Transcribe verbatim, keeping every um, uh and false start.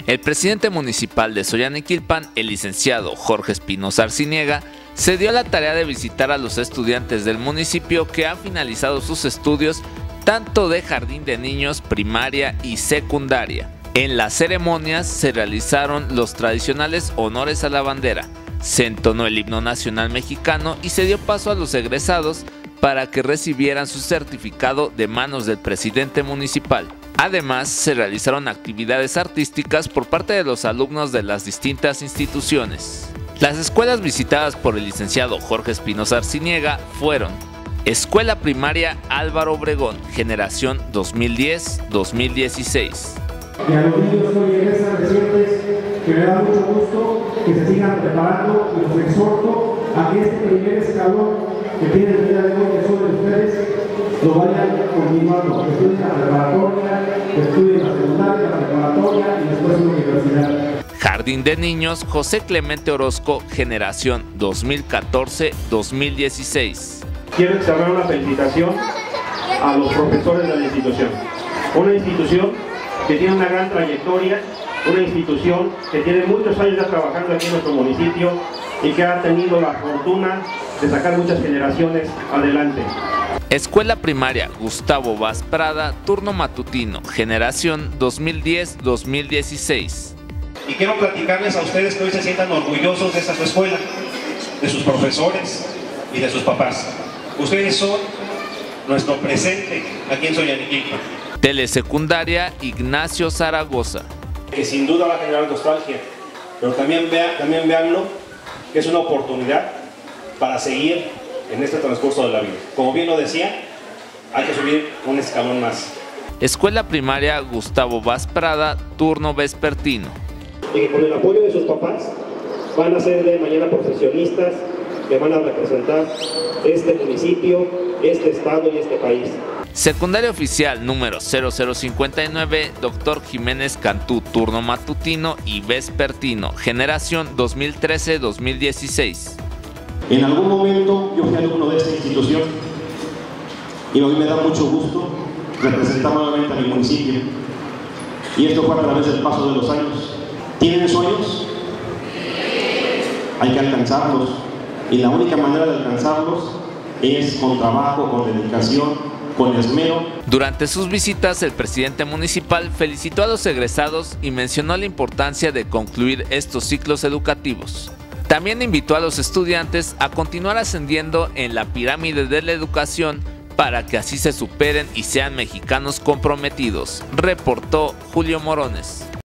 El presidente municipal de Soyaniquilpan, el licenciado Jorge Espinosa Arciniega, se dio la tarea de visitar a los estudiantes del municipio que han finalizado sus estudios tanto de jardín de niños, primaria y secundaria. En las ceremonias se realizaron los tradicionales honores a la bandera, se entonó el himno nacional mexicano y se dio paso a los egresados para que recibieran su certificado de manos del presidente municipal. Además, se realizaron actividades artísticas por parte de los alumnos de las distintas instituciones. Las escuelas visitadas por el licenciado Jorge Espinosa Arciniega fueron Escuela Primaria Álvaro Obregón, generación dos mil diez dos mil dieciséis. Y a los niños que hoy egresan recientes, que me da mucho gusto que se sigan preparando y los exhorto a que este primer escalón que tiene el día de hoy, que son de ustedes, lo vayan continuando, que estudien la preparatoria, que estudien la secundaria, la preparatoria y después la universidad. Jardín de Niños José Clemente Orozco, generación dos mil catorce dos mil dieciséis. Quiero externar una felicitación a los profesores de la institución. Una institución que tiene una gran trayectoria, una institución que tiene muchos años ya trabajando aquí en nuestro municipio y que ha tenido la fortuna de sacar muchas generaciones adelante. Escuela Primaria Gustavo Vaz Prada, turno matutino, generación dos mil diez dos mil dieciséis. Y quiero platicarles a ustedes que hoy se sientan orgullosos de esta su escuela, de sus profesores y de sus papás. Ustedes son nuestro presente aquí en Soyaniquilpan. Telesecundaria Ignacio Zaragoza. Que sin duda va a generar nostalgia, pero también, vea, también véanlo que es una oportunidad para seguir en este transcurso de la vida. Como bien lo decía, hay que subir un escalón más. Escuela Primaria Gustavo Vaz Prada, turno vespertino. Y que con el apoyo de sus papás van a ser de mañana profesionistas que van a representar este municipio, este estado y este país. Secundaria oficial número cero cero cincuenta y nueve, Doctor Jiménez Cantú, turno matutino y vespertino, generación dos mil trece dos mil dieciséis. En algún momento yo fui alumno de esta institución y hoy me da mucho gusto representar nuevamente a mi municipio. Y esto fue a través del paso de los años. ¿Tienen sueños? Hay que alcanzarlos. Y la única manera de alcanzarlos es con trabajo, con dedicación, con esmero. Durante sus visitas, el presidente municipal felicitó a los egresados y mencionó la importancia de concluir estos ciclos educativos. También invitó a los estudiantes a continuar ascendiendo en la pirámide de la educación para que así se superen y sean mexicanos comprometidos, reportó Julio Morones.